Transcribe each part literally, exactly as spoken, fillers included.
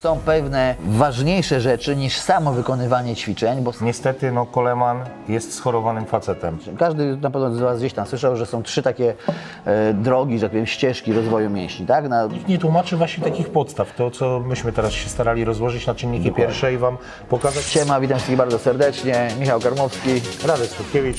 Są pewne ważniejsze rzeczy niż samo wykonywanie ćwiczeń, bo Niestety, no, Coleman jest schorowanym facetem. każdy na pewno z Was gdzieś tam słyszał, że są trzy takie e, drogi, że tak powiem, ścieżki rozwoju mięśni, tak? Na... Nikt nie tłumaczy właśnie takich podstaw. To, co myśmy teraz się starali rozłożyć na czynniki Dokładnie. pierwsze i Wam pokazać. Siema, witam wszystkich bardzo serdecznie, Michał Karmowski. Radek Skutkiewicz.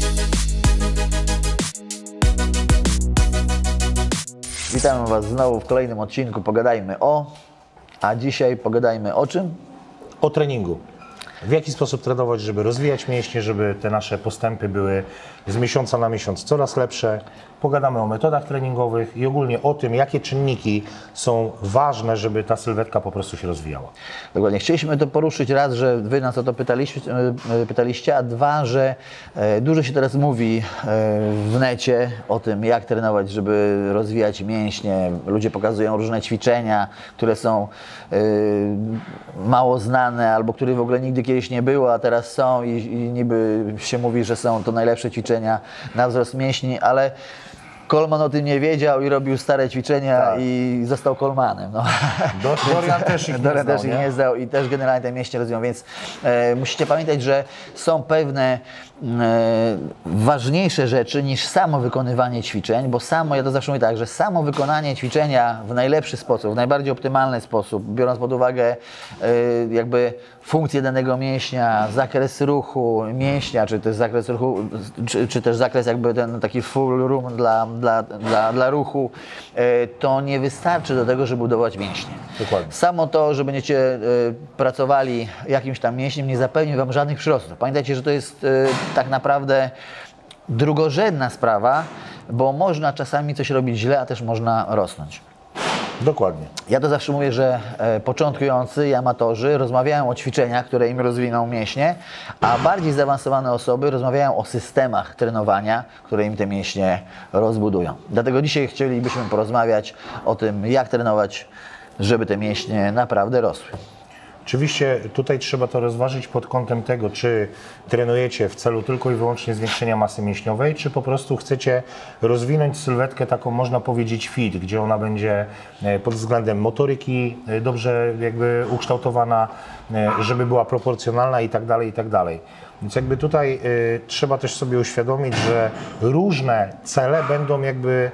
Witamy Was znowu w kolejnym odcinku Pogadajmy o, a dzisiaj pogadajmy o czym? O treningu. W jaki sposób trenować, żeby rozwijać mięśnie, żeby te nasze postępy były z miesiąca na miesiąc coraz lepsze. Pogadamy o metodach treningowych i ogólnie o tym, jakie czynniki są ważne, żeby ta sylwetka po prostu się rozwijała. Dokładnie. Chcieliśmy to poruszyć raz, że Wy nas o to pytaliście, pytaliście, a dwa, że dużo się teraz mówi w necie o tym, jak trenować, żeby rozwijać mięśnie. Ludzie pokazują różne ćwiczenia, które są mało znane albo których w ogóle nigdy kiedyś nie było, a teraz są i, i niby się mówi, że są to najlepsze ćwiczenia na wzrost mięśni, ale Coleman o tym nie wiedział i robił stare ćwiczenia, tak. I został Colemanem. No. Dorian też ich nie Dorian znał, też ich nie? nie znał i też generalnie te mięśnie rozwiąją, więc e, musicie pamiętać, że są pewne e, ważniejsze rzeczy niż samo wykonywanie ćwiczeń, bo samo, ja to zawsze mówię tak, że samo wykonanie ćwiczenia w najlepszy sposób, w najbardziej optymalny sposób, biorąc pod uwagę e, jakby funkcję danego mięśnia, zakres ruchu mięśnia, czy też zakres ruchu, czy, czy też zakres jakby ten taki full room dla, dla, dla, dla ruchu, e, to nie wystarczy do tego, żeby budować mięśnie. Dokładnie. Samo to, że będziecie e, pracowali jakimś tam mięśniem, nie zapewni Wam żadnych przyrostów. Pamiętajcie, że to jest e, tak naprawdę drugorzędna sprawa, bo można czasami coś robić źle, a też można rosnąć. Dokładnie. Ja to zawsze mówię, że e, początkujący i amatorzy rozmawiają o ćwiczeniach, które im rozwiną mięśnie, a bardziej zaawansowane osoby rozmawiają o systemach trenowania, które im te mięśnie rozbudują. Dlatego dzisiaj chcielibyśmy porozmawiać o tym, jak trenować, żeby te mięśnie naprawdę rosły. Oczywiście tutaj trzeba to rozważyć pod kątem tego, czy trenujecie w celu tylko i wyłącznie zwiększenia masy mięśniowej, czy po prostu chcecie rozwinąć sylwetkę taką, można powiedzieć, fit, gdzie ona będzie pod względem motoryki dobrze jakby ukształtowana, żeby była proporcjonalna i tak dalej, i tak dalej. Więc jakby tutaj y, trzeba też sobie uświadomić, że różne cele będą jakby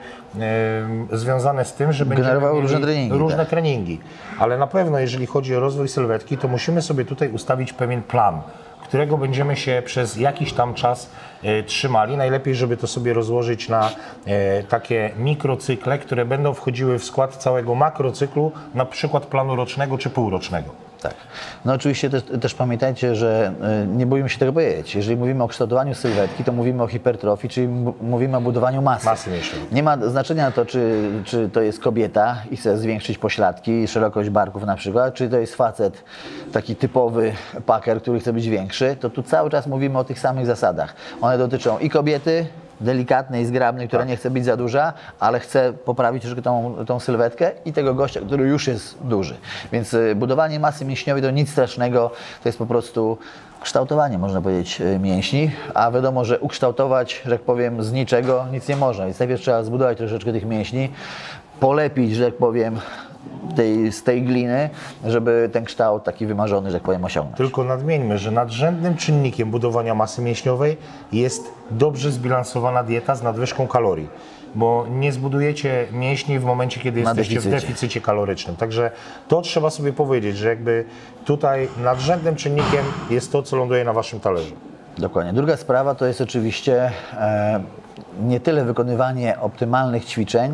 y, związane z tym, że będziemy mieli różne treningi, różne tak. treningi. Ale na pewno, jeżeli chodzi o rozwój sylwetki, to musimy sobie tutaj ustawić pewien plan, którego będziemy się przez jakiś tam czas y, trzymali. Najlepiej, żeby to sobie rozłożyć na y, takie mikrocykle, które będą wchodziły w skład całego makrocyklu, na przykład planu rocznego czy półrocznego. Tak. No oczywiście też, też pamiętajcie, że y, nie boimy się tego powiedzieć. Jeżeli mówimy o kształtowaniu sylwetki, to mówimy o hipertrofii, czyli mówimy o budowaniu masy. Masy mięśniowej. Nie ma znaczenia to, czy, czy to jest kobieta i chce zwiększyć pośladki, szerokość barków na przykład, czy to jest facet, taki typowy packer, który chce być większy, to tu cały czas mówimy o tych samych zasadach. One dotyczą i kobiety, delikatnej, zgrabnej, która tak. nie chce być za duża, ale chce poprawić troszkę tą, tą sylwetkę, i tego gościa, który już jest duży. Więc y, budowanie masy mięśniowej to nic strasznego, to jest po prostu kształtowanie, można powiedzieć, y, mięśni, a wiadomo, że ukształtować, że tak powiem, z niczego nic nie można, więc najpierw trzeba zbudować troszeczkę tych mięśni, polepić, że tak powiem, tej, z tej gliny, żeby ten kształt taki wymarzony, że tak powiem, osiągnąć. Tylko nadmieńmy, że nadrzędnym czynnikiem budowania masy mięśniowej jest dobrze zbilansowana dieta z nadwyżką kalorii, bo nie zbudujecie mięśni w momencie, kiedy Na jesteście deficycie. w deficycie kalorycznym. Także to trzeba sobie powiedzieć, że jakby tutaj nadrzędnym czynnikiem jest to, co ląduje na Waszym talerzu. Dokładnie. Druga sprawa to jest oczywiście e, nie tyle wykonywanie optymalnych ćwiczeń,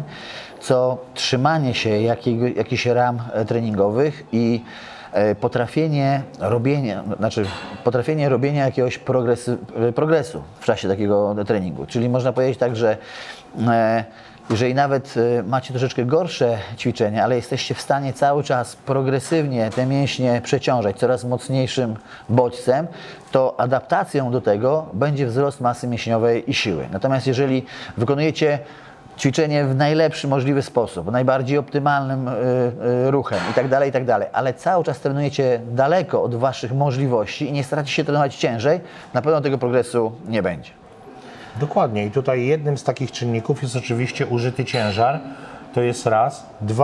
co trzymanie się jakiego, jakichś ram treningowych i e, potrafienie robienia, znaczy potrafienie robienia jakiegoś progresu, progresu w czasie takiego treningu. Czyli można powiedzieć tak, że e, jeżeli nawet macie troszeczkę gorsze ćwiczenia, ale jesteście w stanie cały czas progresywnie te mięśnie przeciążać coraz mocniejszym bodźcem, to adaptacją do tego będzie wzrost masy mięśniowej i siły. Natomiast jeżeli wykonujecie ćwiczenie w najlepszy możliwy sposób, najbardziej optymalnym y, y, ruchem i tak dalej, i tak dalej, ale cały czas trenujecie daleko od Waszych możliwości i nie staracie się trenować ciężej, na pewno tego progresu nie będzie. Dokładnie. I tutaj jednym z takich czynników jest oczywiście użyty ciężar. To jest raz. Dwa.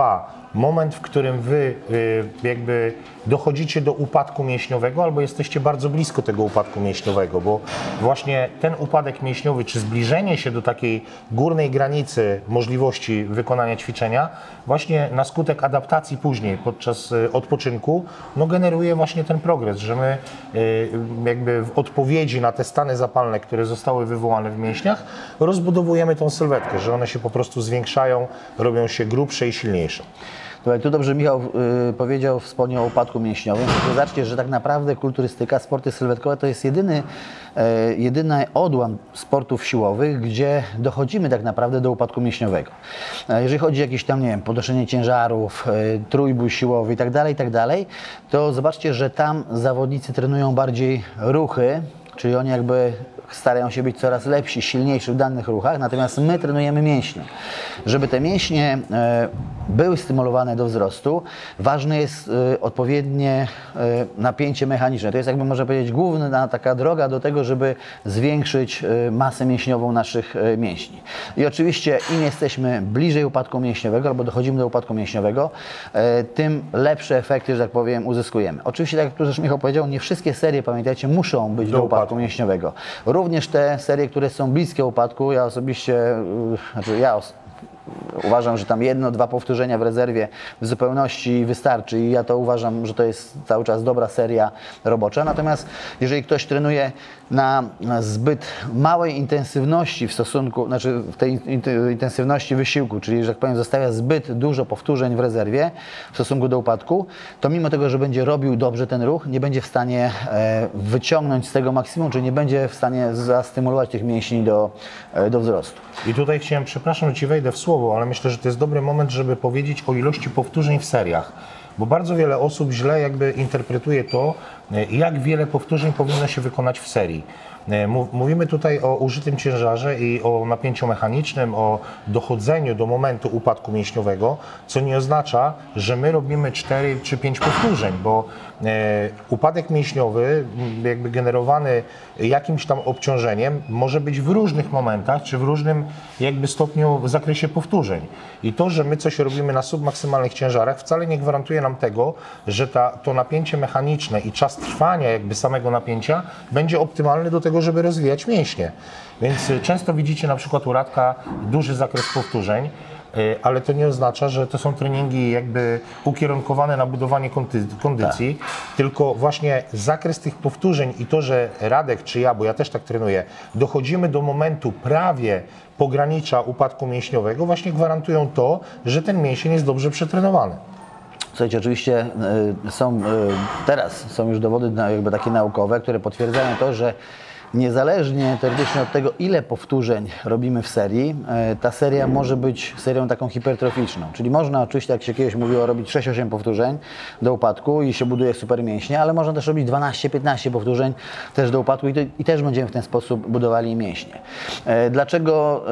moment, w którym wy y, jakby dochodzicie do upadku mięśniowego albo jesteście bardzo blisko tego upadku mięśniowego, bo właśnie ten upadek mięśniowy czy zbliżenie się do takiej górnej granicy możliwości wykonania ćwiczenia właśnie na skutek adaptacji później podczas y, odpoczynku no generuje właśnie ten progres, że my y, jakby w odpowiedzi na te stany zapalne, które zostały wywołane w mięśniach, rozbudowujemy tą sylwetkę, że one się po prostu zwiększają, robią się grubsze i silniejsze. Tutaj tu dobrze Michał y, powiedział, wspomniał o upadku mięśniowym. Zobaczcie, że tak naprawdę kulturystyka, sporty sylwetkowe to jest jedyny, y, jedyny odłam sportów siłowych, gdzie dochodzimy tak naprawdę do upadku mięśniowego. Y, jeżeli chodzi o jakieś tam, nie wiem, podnoszenie ciężarów, y, trójbój siłowy i tak dalej, i tak dalej, to zobaczcie, że tam zawodnicy trenują bardziej ruchy, czyli oni jakby starają się być coraz lepsi, silniejsi w danych ruchach, natomiast my trenujemy mięśnie. Żeby te mięśnie e, były stymulowane do wzrostu, ważne jest e, odpowiednie e, napięcie mechaniczne. To jest, jakby można powiedzieć, główna taka droga do tego, żeby zwiększyć e, masę mięśniową naszych e, mięśni. I oczywiście im jesteśmy bliżej upadku mięśniowego albo dochodzimy do upadku mięśniowego, e, tym lepsze efekty, że tak powiem, uzyskujemy. Oczywiście, tak jak tu też Michał powiedział, nie wszystkie serie, pamiętajcie, muszą być do, do upadku, upadku mięśniowego. Również te serie, które są bliskie upadku, ja osobiście, yy, znaczy ja os uważam, że tam jedno, dwa powtórzenia w rezerwie w zupełności wystarczy i ja to uważam, że to jest cały czas dobra seria robocza. Natomiast jeżeli ktoś trenuje na, na zbyt małej intensywności w stosunku, znaczy w tej intensywności wysiłku, czyli, że tak powiem, zostawia zbyt dużo powtórzeń w rezerwie w stosunku do upadku, to mimo tego, że będzie robił dobrze ten ruch, nie będzie w stanie e, wyciągnąć z tego maksimum, czyli nie będzie w stanie zastymulować tych mięśni do, e, do wzrostu. I tutaj chciałem, przepraszam, że Ci wejdę w słowo, ale myślę, że to jest dobry moment, żeby powiedzieć o ilości powtórzeń w seriach. Bo bardzo wiele osób źle jakby interpretuje to, jak wiele powtórzeń powinno się wykonać w serii. Mówimy tutaj o użytym ciężarze i o napięciu mechanicznym, o dochodzeniu do momentu upadku mięśniowego, co nie oznacza, że my robimy cztery czy pięć powtórzeń, bo e, upadek mięśniowy, jakby generowany jakimś tam obciążeniem, może być w różnych momentach, czy w różnym jakby stopniu w zakresie powtórzeń. I to, że my coś robimy na submaksymalnych ciężarach, wcale nie gwarantuje nam tego, że ta, to napięcie mechaniczne i czas trwania jakby samego napięcia będzie optymalny do tego, żeby rozwijać mięśnie. Więc często widzicie na przykład u Radka duży zakres powtórzeń, ale to nie oznacza, że to są treningi jakby ukierunkowane na budowanie kondycji, tak. Tylko właśnie zakres tych powtórzeń i to, że Radek czy ja, bo ja też tak trenuję, dochodzimy do momentu prawie pogranicza upadku mięśniowego, właśnie gwarantują to, że ten mięsień jest dobrze przetrenowany. Słuchajcie, oczywiście y, są, y, teraz są już dowody jakby takie naukowe, które potwierdzają to, że niezależnie teoretycznie od tego, ile powtórzeń robimy w serii, ta seria może być serią taką hipertroficzną. Czyli można oczywiście, jak się kiedyś mówiło, robić sześć osiem powtórzeń do upadku i się buduje super mięśnie, ale można też robić dwanaście piętnaście powtórzeń też do upadku i, to, i też będziemy w ten sposób budowali mięśnie. Dlaczego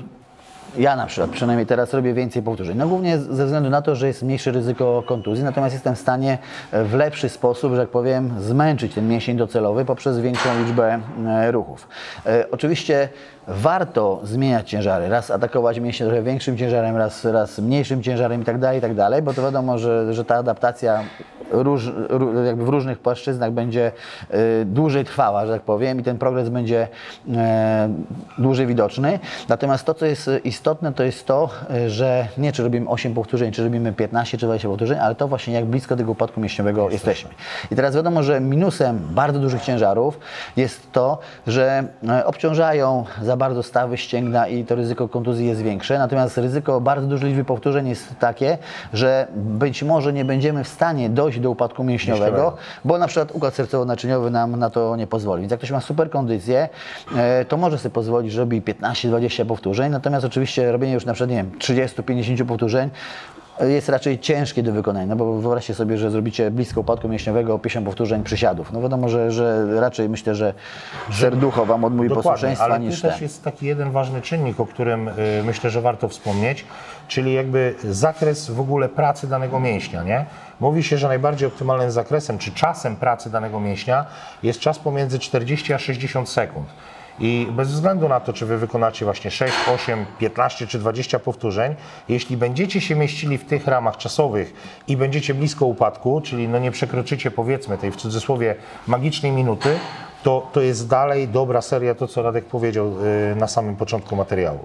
ja na przykład, przynajmniej teraz robię więcej powtórzeń? No głównie ze względu na to, że jest mniejsze ryzyko kontuzji, natomiast jestem w stanie w lepszy sposób, że tak powiem, zmęczyć ten mięsień docelowy poprzez większą liczbę ruchów. E, oczywiście warto zmieniać ciężary, raz atakować mięśnie trochę większym ciężarem, raz, raz mniejszym ciężarem i tak dalej, i tak dalej, bo to wiadomo, że, że ta adaptacja róż, jakby w różnych płaszczyznach będzie y, dłużej trwała, że tak powiem, i ten progres będzie y, dłużej widoczny. Natomiast to, co jest istotne, to jest to, y, że nie czy robimy osiem powtórzeń, czy robimy piętnaście, czy dwadzieścia powtórzeń, ale to właśnie jak blisko tego upadku mięśniowego jesteśmy. I teraz wiadomo, że minusem bardzo dużych ciężarów jest to, że y, obciążają za bardzo stawy ścięgna i to ryzyko kontuzji jest większe, natomiast ryzyko bardzo dużej liczby powtórzeń jest takie, że być może nie będziemy w stanie dojść do upadku mięśniowego, mięśniowego. bo na przykład układ sercowo-naczyniowy nam na to nie pozwoli. Więc jak ktoś ma super kondycję, to może sobie pozwolić, że robi piętnaście dwadzieścia powtórzeń, natomiast oczywiście robienie już na przykład, nie wiem, trzydzieści pięćdziesiąt powtórzeń jest raczej ciężkie do wykonania, no bo wyobraźcie sobie, że zrobicie blisko upadku mięśniowego pięćdziesiąt powtórzeń przysiadów. No wiadomo, że, że raczej myślę, że serducho Wam odmówi posłuszeństwa ale niż tu też jest taki jeden ważny czynnik, o którym y, myślę, że warto wspomnieć, czyli jakby zakres w ogóle pracy danego mięśnia, nie? Mówi się, że najbardziej optymalnym zakresem, czy czasem pracy danego mięśnia jest czas pomiędzy czterdzieści a sześćdziesiąt sekund. I bez względu na to, czy wy wykonacie właśnie sześć, osiem, piętnaście czy dwadzieścia powtórzeń, jeśli będziecie się mieścili w tych ramach czasowych i będziecie blisko upadku, czyli no nie przekroczycie powiedzmy tej w cudzysłowie magicznej minuty, to, to jest dalej dobra seria, to co Radek powiedział yy, na samym początku materiału.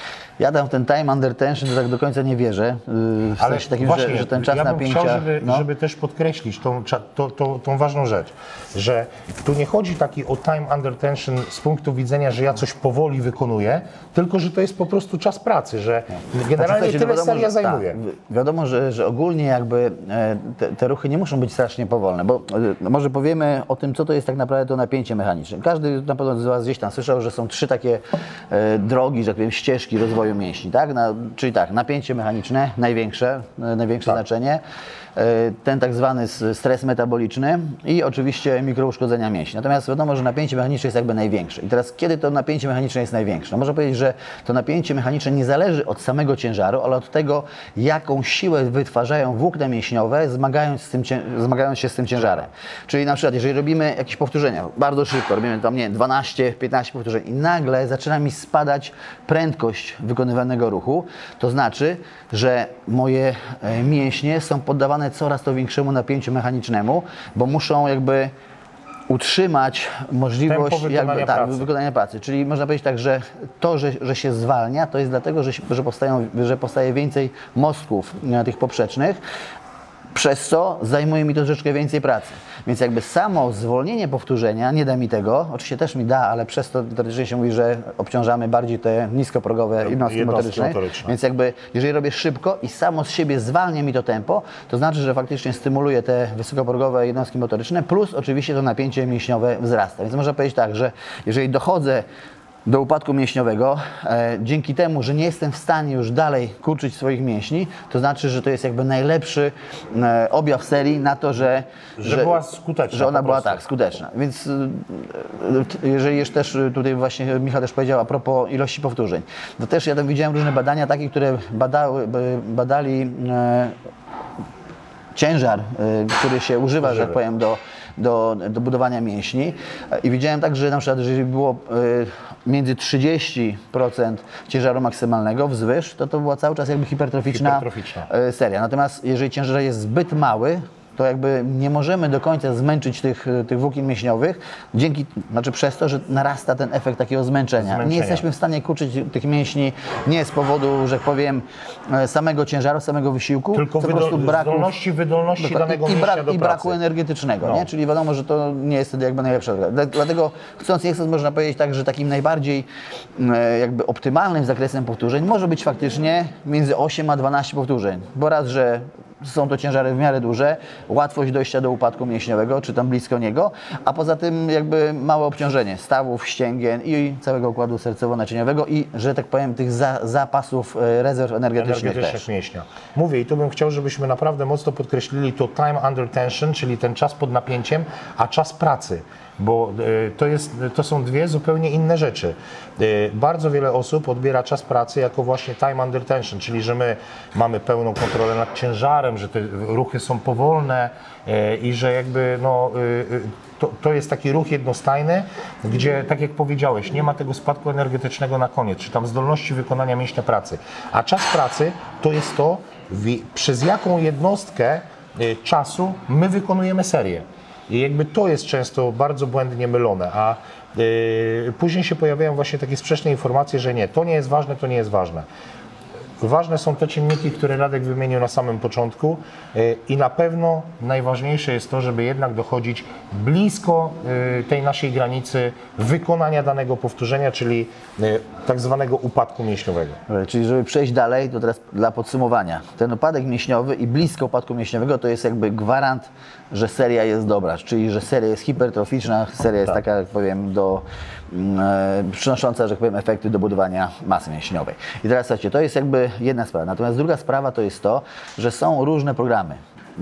Ja tam w ten time under tension to tak do końca nie wierzę, yy, w Ale sensie takim, właśnie, że, że ten czas ja bym napięcia... chciał, żeby, no. żeby też podkreślić tą, cza- to, to, tą ważną rzecz, że tu nie chodzi taki o time under tension z punktu widzenia, że ja coś powoli wykonuję, tylko że to jest po prostu czas pracy, że generalnie Słuchajcie, no tyle wiadomo, seria że- zajmuje. Tak, wi- wiadomo, że, że ogólnie jakby e, te, te ruchy nie muszą być strasznie powolne, bo e, może powiemy o tym, co to jest tak naprawdę to napięcie mechaniczne. Każdy na pewno z Was gdzieś tam słyszał, że są trzy takie e, drogi, że tak powiem, ścieżki rozwoju mięśni, tak? Na, czyli tak, napięcie mechaniczne, największe, e, największe Tak. znaczenie, e, ten tak zwany s- stres metaboliczny i oczywiście mikrouszkodzenia mięśni. Natomiast wiadomo, że napięcie mechaniczne jest jakby największe. I teraz kiedy to napięcie mechaniczne jest największe? No można powiedzieć, że to napięcie mechaniczne nie zależy od samego ciężaru, ale od tego, jaką siłę wytwarzają włókna mięśniowe, zmagając, z tym, cię- zmagając się z tym ciężarem. Czyli na przykład, jeżeli robimy jakieś powtórzenia, bardzo szybko, robimy tam, nie wiem, dwanaście piętnaście powtórzeń i nagle zaczyna mi spadać prędkość wykonywanego ruchu, to znaczy, że moje e, mięśnie są poddawane coraz to większemu napięciu mechanicznemu, bo muszą jakby utrzymać możliwość Tempo wykonania jakby, tak, pracy. wykonania pracy. Czyli można powiedzieć tak, że to, że, że się zwalnia, to jest dlatego, że, się, że, powstają, że powstaje więcej mostków e, tych poprzecznych, przez co zajmuje mi to troszeczkę więcej pracy. Więc jakby samo zwolnienie powtórzenia nie da mi tego, oczywiście też mi da, ale przez to teoretycznie się mówi, że obciążamy bardziej te niskoprogowe jednostki jednostki motoryczne. motoryczne. Więc jakby jeżeli robię szybko i samo z siebie zwalnia mi to tempo, to znaczy, że faktycznie stymuluję te wysokoprogowe jednostki motoryczne, plus oczywiście to napięcie mięśniowe wzrasta. Więc można powiedzieć tak, że jeżeli dochodzę do upadku mięśniowego, e, dzięki temu, że nie jestem w stanie już dalej kurczyć swoich mięśni, to znaczy, że to jest jakby najlepszy e, objaw serii na to, że, Że była skuteczna że ona po była prostu. tak, skuteczna. Więc e, e, jeżeli już też e, tutaj właśnie Michał też powiedział a propos ilości powtórzeń, to też ja tam widziałem różne badania takie, które badały, b- badali e, ciężar, y, który się używa, że tak powiem, do, do, do budowania mięśni. I widziałem tak, że na przykład, jeżeli było y, między trzydzieści procent ciężaru maksymalnego wzwyż, to to była cały czas jakby hipertroficzna, Hipertroficzna. y, seria. Natomiast jeżeli ciężar jest zbyt mały, to jakby nie możemy do końca zmęczyć tych, tych włókien mięśniowych, dzięki, znaczy przez to, że narasta ten efekt takiego zmęczenia. Zmęczenia. Nie jesteśmy w stanie kurczyć tych mięśni nie z powodu, że tak powiem, e, samego ciężaru, samego wysiłku, Tylko co po prostu wydol- braku, zdolności, wydolności danego i, i, mięśnia brak, do i pracy. braku energetycznego, No. nie? Czyli wiadomo, że to nie jest wtedy jakby najlepsza droga. Dla- Dlatego chcąc nie chcąc można powiedzieć tak, że takim najbardziej e, jakby optymalnym zakresem powtórzeń może być faktycznie między osiem a dwanaście powtórzeń, bo raz, że są to ciężary w miarę duże, łatwość dojścia do upadku mięśniowego, czy tam blisko niego, a poza tym jakby małe obciążenie stawów, ścięgien i całego układu sercowo-naczyniowego i, że tak powiem, tych za, zapasów e, rezerw energetycznych energetycznych też. mięśnia. Mówię i tu bym chciał, żebyśmy naprawdę mocno podkreślili to time under tension, czyli ten czas pod napięciem, a czas pracy. Bo y, to, jest, to są dwie zupełnie inne rzeczy. Y, bardzo wiele osób odbiera czas pracy jako właśnie time under tension, czyli że my mamy pełną kontrolę nad ciężarem, że te ruchy są powolne y, i że jakby no, y, y, to, to jest taki ruch jednostajny, gdzie tak jak powiedziałeś, nie ma tego spadku energetycznego na koniec, czy tam zdolności wykonania mięśnia pracy. A czas pracy to jest to, wi- przez jaką jednostkę y, czasu my wykonujemy serię. I jakby to jest często bardzo błędnie mylone, a yy, później się pojawiają właśnie takie sprzeczne informacje, że nie, to nie jest ważne, to nie jest ważne. Ważne są te czynniki, które Radek wymienił na samym początku yy, i na pewno najważniejsze jest to, żeby jednak dochodzić blisko yy, tej naszej granicy wykonania danego powtórzenia, czyli yy, tak zwanego upadku mięśniowego. Czyli żeby przejść dalej, to teraz dla podsumowania. Ten upadek mięśniowy i blisko upadku mięśniowego to jest jakby gwarant, że seria jest dobra, czyli że seria jest hipertroficzna, seria jest Tak. taka, jak powiem, do, mm, e, przynosząca, że tak powiem, efekty do budowania masy mięśniowej. I teraz słuchajcie, to jest jakby jedna sprawa. Natomiast druga sprawa to jest to, że są różne programy.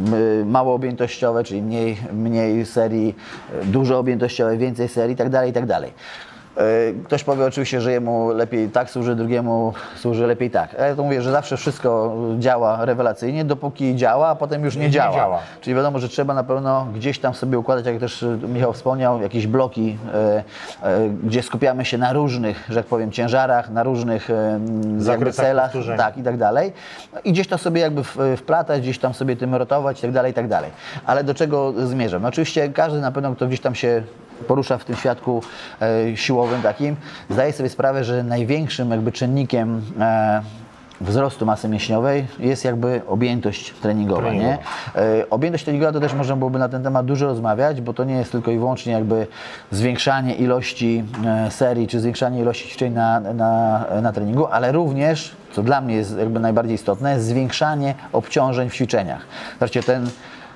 M- mało objętościowe, czyli mniej, mniej serii, e, dużo objętościowe, więcej serii i tak dalej, i tak dalej. Ktoś powie oczywiście, że jemu lepiej tak służy, drugiemu służy lepiej tak. Ja to mówię, że zawsze wszystko działa rewelacyjnie, dopóki działa, a potem już nie, Nie działa. działa. Czyli wiadomo, że trzeba na pewno gdzieś tam sobie układać, jak też Michał wspomniał, jakieś bloki, e, e, gdzie skupiamy się na różnych, że tak powiem, ciężarach, na różnych e, jakby celach, powtórzeń. tak i tak dalej. I gdzieś to sobie jakby w- wplatać, gdzieś tam sobie tym rotować i tak dalej, i tak dalej. Ale do czego zmierzam? No oczywiście każdy na pewno, kto gdzieś tam się porusza w tym świadku e, siłowym takim, zdaje sobie sprawę, że największym jakby czynnikiem e, wzrostu masy mięśniowej jest jakby objętość treningowa, Treningowa. nie? E, objętość treningowa to też można byłoby na ten temat dużo rozmawiać, bo to nie jest tylko i wyłącznie jakby zwiększanie ilości e, serii, czy zwiększanie ilości ćwiczeń na, na, na treningu, ale również, co dla mnie jest jakby najbardziej istotne, zwiększanie obciążeń w ćwiczeniach. Zobaczcie, ten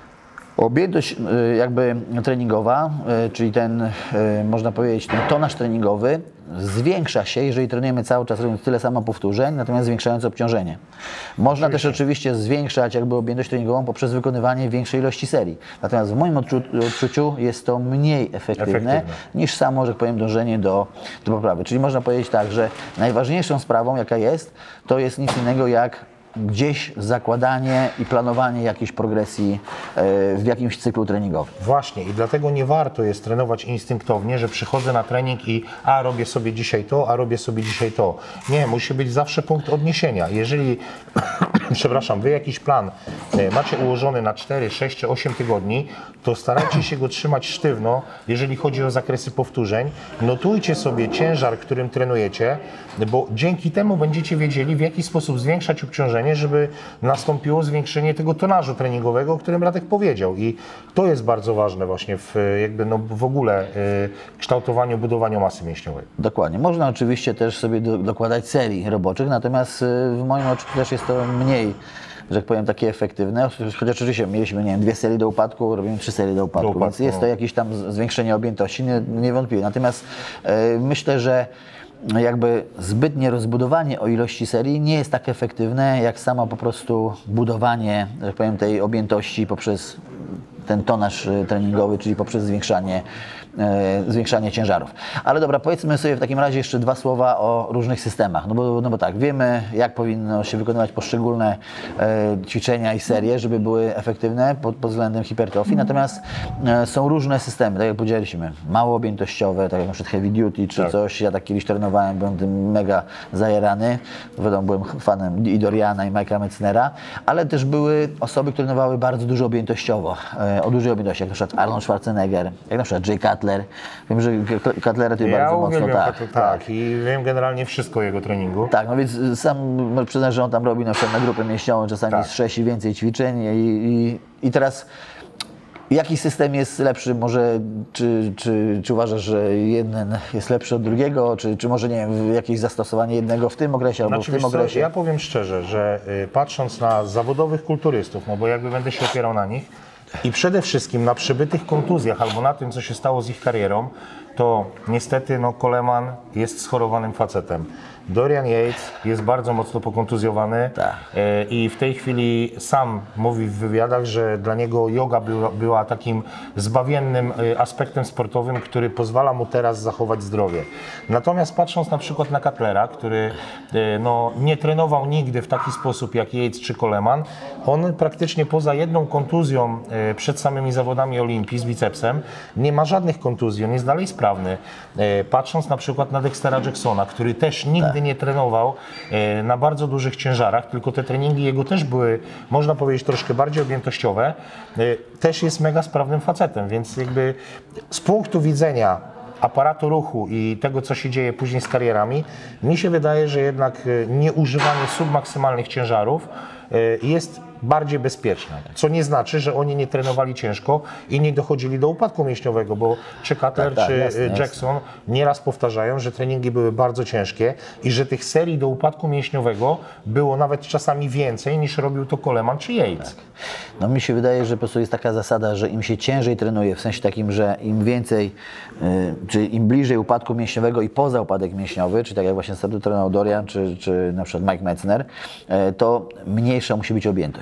objętość y, jakby treningowa, y, czyli ten, y, można powiedzieć, ten tonaż treningowy zwiększa się, jeżeli trenujemy cały czas, robiąc tyle samo powtórzeń, natomiast zwiększając obciążenie. Można też oczywiście zwiększać jakby objętość treningową poprzez wykonywanie większej ilości serii. Natomiast w moim odczu odczuciu jest to mniej efektywne, Efektywne. niż samo, że tak powiem, dążenie do, do poprawy. Czyli można powiedzieć tak, że najważniejszą sprawą, jaka jest, to jest nic innego jak gdzieś zakładanie i planowanie jakiejś progresji e, w jakimś cyklu treningowym. Właśnie i dlatego nie warto jest trenować instynktownie, że przychodzę na trening i a robię sobie dzisiaj to, a robię sobie dzisiaj to. Nie, musi być zawsze punkt odniesienia. Jeżeli, przepraszam, wy jakiś plan e, macie ułożony na cztery, sześć czy osiem tygodni, to starajcie się go trzymać sztywno, jeżeli chodzi o zakresy powtórzeń. Notujcie sobie ciężar, którym trenujecie, bo dzięki temu będziecie wiedzieli, w jaki sposób zwiększać obciążenie, żeby nastąpiło zwiększenie tego tonażu treningowego, o którym Radek powiedział. I to jest bardzo ważne właśnie w, jakby no w ogóle y, kształtowaniu, budowaniu masy mięśniowej. Dokładnie. Można oczywiście też sobie do, dokładać serii roboczych, natomiast y, w moim odczuciu też jest to mniej, że tak powiem, takie efektywne. Chociaż oczywiście mieliśmy, nie wiem, dwie serie do upadku, robimy trzy serie do upadku, Do upadku, więc jest no. to jakieś tam z- zwiększenie objętości, nie, niewątpliwie. Natomiast y, myślę, że jakby zbytnie rozbudowanie o ilości serii nie jest tak efektywne, jak samo po prostu budowanie, że tak powiem, tej objętości poprzez ten tonaż y, treningowy, czyli poprzez zwiększanie, e, zwiększanie ciężarów. Ale dobra, powiedzmy sobie w takim razie jeszcze dwa słowa o różnych systemach. No bo, no bo tak, wiemy, jak powinno się wykonywać poszczególne e, ćwiczenia i serie, żeby były efektywne pod, pod względem hipertrofii, natomiast e, są różne systemy, tak jak powiedzieliśmy, mało objętościowe, tak jak na przykład heavy duty czy Tak. coś. Ja tak kiedyś trenowałem, byłem tym mega zajarany. Wiadomo, byłem fanem i Doriana, i Mike'a Metznera, ale też były osoby, które trenowały bardzo dużo objętościowo, e, o dużej objętości, jak na przykład Arnold Schwarzenegger, jak na przykład Jay Cutler. Wiem, że K- Cutlera ty Ja bardzo mocno uwielbiam tak, tak, tak i wiem generalnie wszystko o jego treningu. tak, no więc y, sam no, przyznam, że on tam robi na przykład na grupę mięśniową czasami Tak. z sześć i więcej ćwiczeń i, i, i teraz jaki system jest lepszy? Może czy, czy, czy uważasz, że jeden jest lepszy od drugiego, czy, czy może nie wiem, jakieś zastosowanie jednego w tym okresie albo Znaczy, w tym wiesz co, okresie? ja powiem szczerze, że y, patrząc na zawodowych kulturystów, no bo jakby będę się opierał na nich i przede wszystkim na przebytych kontuzjach albo na tym, co się stało z ich karierą, to niestety no, Coleman jest schorowanym facetem. Dorian Yates jest bardzo mocno pokontuzjowany Tak. e, i w tej chwili sam mówi w wywiadach, że dla niego yoga była, była takim zbawiennym e, aspektem sportowym, który pozwala mu teraz zachować zdrowie. Natomiast patrząc na przykład na Cutlera, który e, no, nie trenował nigdy w taki sposób jak Yates czy Coleman, on praktycznie poza jedną kontuzją e, przed samymi zawodami Olimpii z bicepsem nie ma żadnych kontuzji, on jest dalej sprawny. E, patrząc na przykład na Dextera Jacksona, który też nigdy nie trenował e, na bardzo dużych ciężarach, tylko te treningi jego też były, można powiedzieć, troszkę bardziej objętościowe, e, też jest mega sprawnym facetem, więc jakby z punktu widzenia aparatu ruchu i tego, co się dzieje później z karierami, mi się wydaje, że jednak e, nieużywanie submaksymalnych ciężarów e, jest bardziej bezpieczne, co nie znaczy, że oni nie trenowali ciężko i nie dochodzili do upadku mięśniowego, bo czy Cutler, Tak, tak, czy jasne, jasne. Jackson nieraz powtarzają, że treningi były bardzo ciężkie i że tych serii do upadku mięśniowego było nawet czasami więcej niż robił to Coleman czy Yates. No mi się wydaje, że po prostu jest taka zasada, że im się ciężej trenuje, w sensie takim, że im więcej, y, czy im bliżej upadku mięśniowego i poza upadek mięśniowy, czyli tak jak właśnie startu trenował Dorian, czy, czy na przykład Mike Metzner, y, to mniejsza musi być objętość.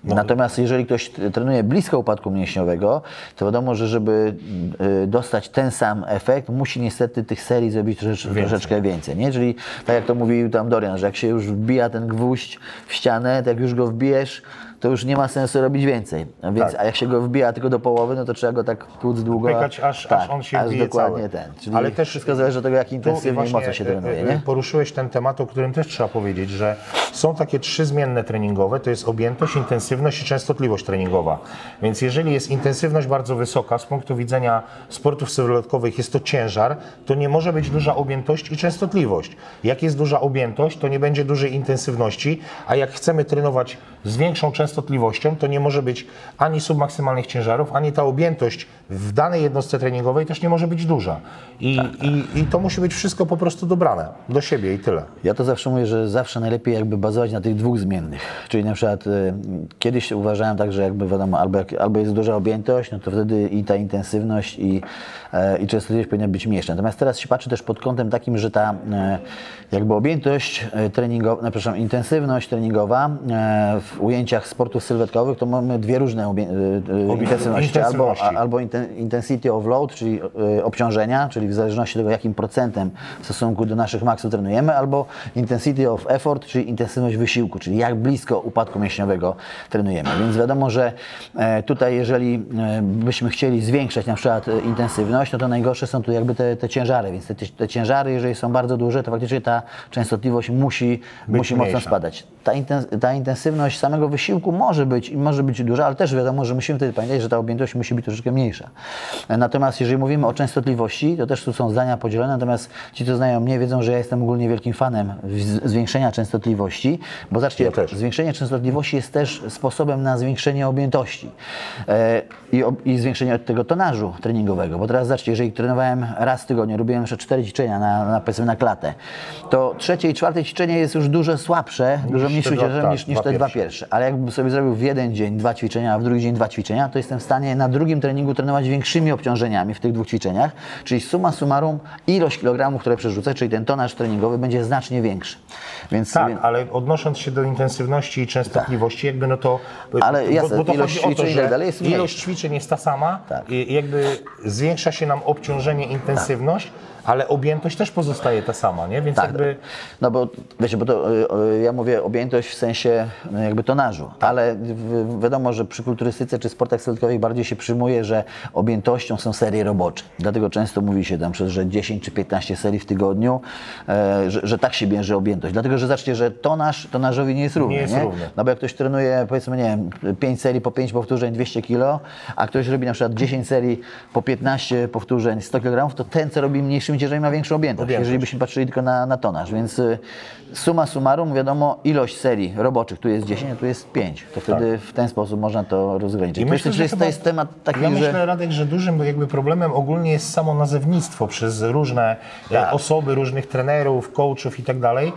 Natomiast jeżeli ktoś trenuje blisko upadku mięśniowego, to wiadomo, że żeby y, dostać ten sam efekt, musi niestety tych serii zrobić troszecz, troszeczkę więcej. Nie? Czyli tak jak to mówił tam Dorian, że jak się już wbija ten gwóźdź w ścianę, to jak już go wbijesz, to już nie ma sensu robić więcej. A więc, tak. a jak się go wbija tylko do połowy, no to trzeba go tak tłuc długo. Pykać, aż, tak, aż on się aż wbije dokładnie cały. ten. Czyli Ale też wszystko zależy od tego, jak intensywnie i mocno się trenuje. Nie? Poruszyłeś ten temat, o którym też trzeba powiedzieć, że są takie trzy zmienne treningowe, to jest objętość, intensywność i częstotliwość treningowa. Więc jeżeli jest intensywność bardzo wysoka, z punktu widzenia sportów sylwetkowych jest to ciężar, to nie może być duża objętość i częstotliwość. Jak jest duża objętość, to nie będzie dużej intensywności, a jak chcemy trenować z większą częstotliwością, to nie może być ani submaksymalnych ciężarów, ani ta objętość w danej jednostce treningowej też nie może być duża. I, tak, tak. i, i to musi być wszystko po prostu dobrane do siebie i tyle. Ja to zawsze mówię, że zawsze najlepiej jakby bazować na tych dwóch zmiennych. Czyli na przykład y, kiedyś uważałem tak, że jakby wiadomo, albo, jak, albo jest duża objętość, no to wtedy i ta intensywność i, y, i częstotliwość powinna być mniejsza. Natomiast teraz się patrzy też pod kątem takim, że ta y, jakby objętość treningowa, no, przepraszam, intensywność treningowa y, w ujęciach sportów sylwetkowych to mamy dwie różne obie, y, y, intensywności. Albo, a, albo intensity of load, czyli y, obciążenia, czyli w zależności od tego, jakim procentem w stosunku do naszych maksów trenujemy, albo intensity of effort, czyli intensywność wysiłku, czyli jak blisko upadku mięśniowego trenujemy. Więc wiadomo, że e, tutaj jeżeli e, byśmy chcieli zwiększać na przykład e, intensywność, no to najgorsze są tu jakby te, te ciężary, więc te, te ciężary, jeżeli są bardzo duże, to faktycznie ta częstotliwość musi, musi mocno spadać. Ta, intens, ta intensywność samego wysiłku może być, może być duża, ale też wiadomo, że musimy wtedy pamiętać, że ta objętość musi być troszeczkę mniejsza. Natomiast jeżeli mówimy o częstotliwości, to też tu są zdania podzielone, natomiast ci, co znają mnie, wiedzą, że ja jestem ogólnie wielkim fanem zwiększenia częstotliwości, bo zobaczcie, ja zwiększenie częstotliwości jest też sposobem na zwiększenie objętości e, i, i zwiększenie tego tonażu treningowego, bo teraz zobaczcie, jeżeli trenowałem raz w tygodniu, robiłem jeszcze cztery ćwiczenia na, na, powiedzmy, na klatę, to trzecie i czwarte ćwiczenie jest już dużo słabsze, niż dużo mniejszym ciężarem tak, niż, niż te dwa pierwsze, ale jakbym sobie zrobił w jeden dzień dwa ćwiczenia, a w drugi dzień dwa ćwiczenia, to jestem w stanie na drugim treningu trenować większymi obciążeniami w tych dwóch ćwiczeniach, czyli summa summarum ilość kilogramów, które przerzucę, czyli ten tonaż treningowy będzie znacznie większy. Więc tak, więc... ale odnosząc się do intensywności i częstotliwości, tak. jakby no to... Ale jasne, bo, bo to ilość chodzi o to, ćwiczeń że i tak dalej jest ilość mniejsza. ćwiczeń jest ta sama, tak. i jakby zwiększa się nam obciążenie, intensywność, tak. ale objętość też pozostaje ta sama, nie? Więc tak, jakby... No bo wiecie, bo to y, ja mówię objętość w sensie no jakby tonażu, tak. ale w, wiadomo, że przy kulturystyce czy sportach sylwetkowych bardziej się przyjmuje, że objętością są serie robocze. Dlatego często mówi się tam, że dziesięć czy piętnaście serii w tygodniu, e, że, że tak się bierze objętość. Dlatego, że zobaczcie, że tonaż tonażowi nie jest równy. Nie jest nie? równy. No bo jak ktoś trenuje, powiedzmy, nie wiem, pięć serii po pięć powtórzeń dwieście kilo, a ktoś robi na przykład dziesięć serii po piętnaście powtórzeń sto kilogramów, to ten, co robi mniejszymi ciężarami, ma większą objętość, objętość. Jeżeli byśmy patrzyli tylko na, na tonaż. Więc y, summa summarum, wiadomo, ilość serii roboczych, tu jest dziesięć, a tu jest pięć. To wtedy tak. w ten sposób można to rozgraniczyć. I to myślę, jest, że jest, chyba, to jest temat taki, ja że... myślę, Radek, że dużym jakby problemem ogólnie jest samo nazewnictwo przez różne tak. osoby, różnych trenerów, coachów i tak dalej,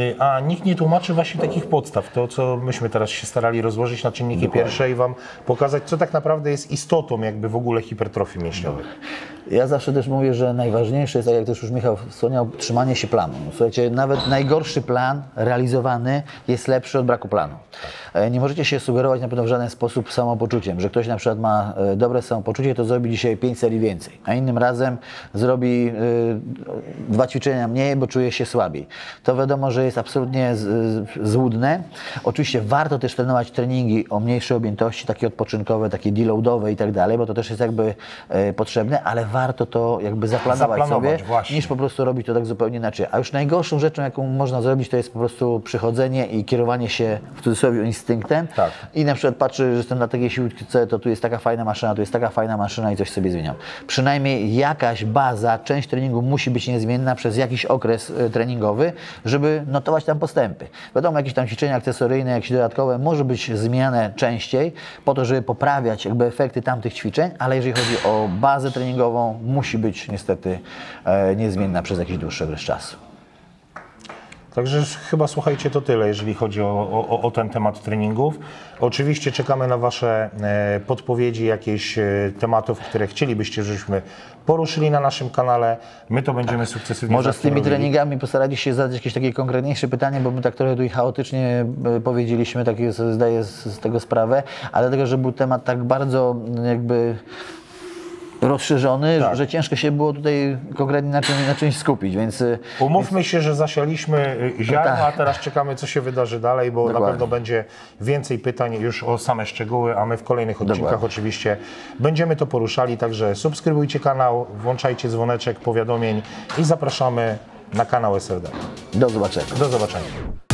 a nikt nie tłumaczy właśnie takich podstaw. To, co myśmy teraz się starali rozłożyć na czynniki Dokładnie. pierwsze i Wam pokazać, co tak naprawdę jest istotą jakby w ogóle hipertrofii mięśniowej. Ja zawsze też mówię, że najważniejsze jest, tak jak też już Michał wspomniał, trzymanie się planu. Słuchajcie, nawet najgorszy plan realizowany jest lepszy od braku planu. Tak. Nie możecie się sugerować na pewno w żaden sposób samopoczuciem, że ktoś na przykład ma dobre samopoczucie, to zrobi dzisiaj pięć serii więcej, a innym razem zrobi y, dwa ćwiczenia mniej, bo czuje się słabiej. To wiadomo, że jest absolutnie z, z, złudne. Oczywiście warto też trenować treningi o mniejszej objętości, takie odpoczynkowe, takie deloadowe i tak dalej, bo to też jest jakby y, potrzebne, ale warto to jakby zaplanować, zaplanować sobie, właśnie. niż po prostu robić to tak zupełnie inaczej. A już najgorszą rzeczą, jaką można zrobić, to jest po prostu przychodzenie i kierowanie się w cudzysłowie instynktem tak. i na przykład patrzę, że jestem na takiej siłce, to tu jest taka fajna maszyna, tu jest taka fajna maszyna i coś sobie zmieniam. Przynajmniej jakaś baza, część treningu musi być niezmienna przez jakiś okres treningowy, żeby notować tam postępy. Wiadomo, jakieś tam ćwiczenia akcesoryjne, jakieś dodatkowe, może być zmieniane częściej po to, żeby poprawiać jakby efekty tamtych ćwiczeń, ale jeżeli chodzi o bazę treningową, musi być niestety e, niezmienna przez jakiś dłuższy okres czasu. Także chyba słuchajcie, to tyle, jeżeli chodzi o, o, o ten temat treningów. Oczywiście czekamy na Wasze e, podpowiedzi, jakieś e, tematów, które chcielibyście, żebyśmy poruszyli na naszym kanale. My to będziemy sukcesywnie Może z tymi robili. treningami postarali się zadać jakieś takie konkretniejsze pytanie, bo my tak trochę tu chaotycznie e, powiedzieliśmy, tak sobie zdaję z, z tego sprawę, ale dlatego, że był temat tak bardzo jakby rozszerzony, Tak. że ciężko się było tutaj konkretnie na, czym, na czymś skupić, więc e, Umówmy się, że zasialiśmy y, ziarno, tak. a teraz czekamy, co się wydarzy dalej, bo Dokładnie. na pewno będzie więcej pytań już o same szczegóły, a my w kolejnych odcinkach Dokładnie. oczywiście będziemy to poruszali, także subskrybujcie kanał, włączajcie dzwoneczek powiadomień i zapraszamy na kanał S L D. do zobaczenia. Do zobaczenia.